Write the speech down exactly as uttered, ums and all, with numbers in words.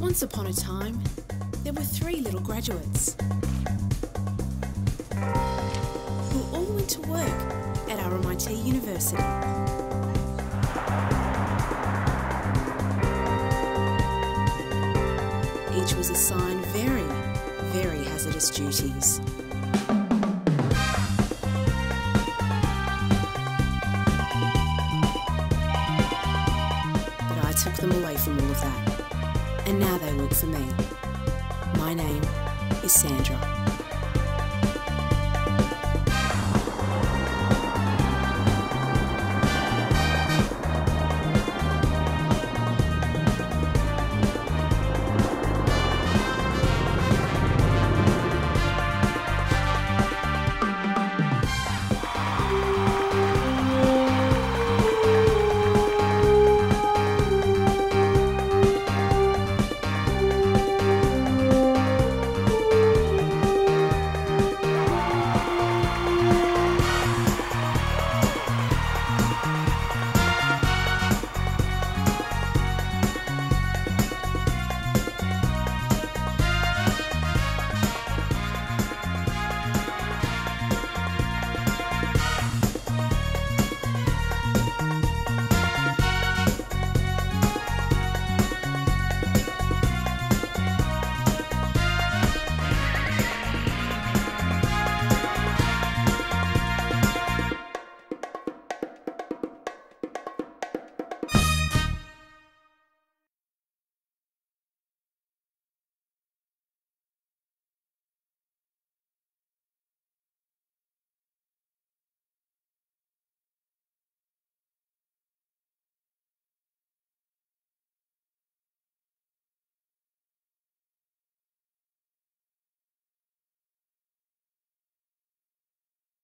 Once upon a time, there were three little graduates who all went to work at R M I T University. Each was assigned very, very hazardous duties. But I took them away from all of that, and now they work for me. My name is Sandra.